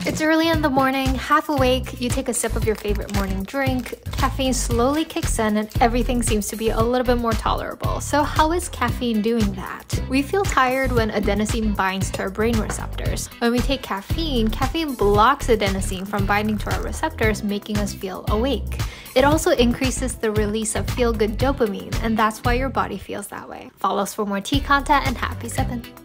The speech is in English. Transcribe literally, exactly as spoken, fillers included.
It's early in the morning, half awake, you take a sip of your favorite morning drink, caffeine slowly kicks in and everything seems to be a little bit more tolerable. So how is caffeine doing that? We feel tired when adenosine binds to our brain receptors. When we take caffeine, caffeine blocks adenosine from binding to our receptors, making us feel awake. It also increases the release of feel-good dopamine, and that's why your body feels that way. Follow us for more tea content and happy sippin'!